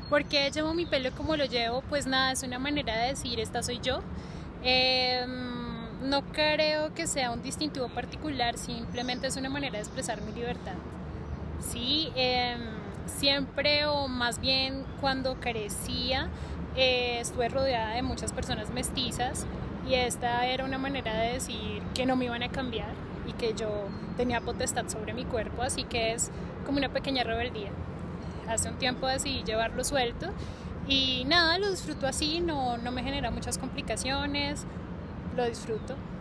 ¿Por qué llevo mi pelo como lo llevo? Pues nada, es una manera de decir esta soy yo. No creo que sea un distintivo particular, simplemente es una manera de expresar mi libertad. Sí, siempre o más bien cuando crecía estuve rodeada de muchas personas mestizas y esta era una manera de decir que no me iban a cambiar y que yo tenía potestad sobre mi cuerpo, así que es como una pequeña rebeldía. Hace un tiempo decidí llevarlo suelto y nada, lo disfruto así, no me genera muchas complicaciones, lo disfruto.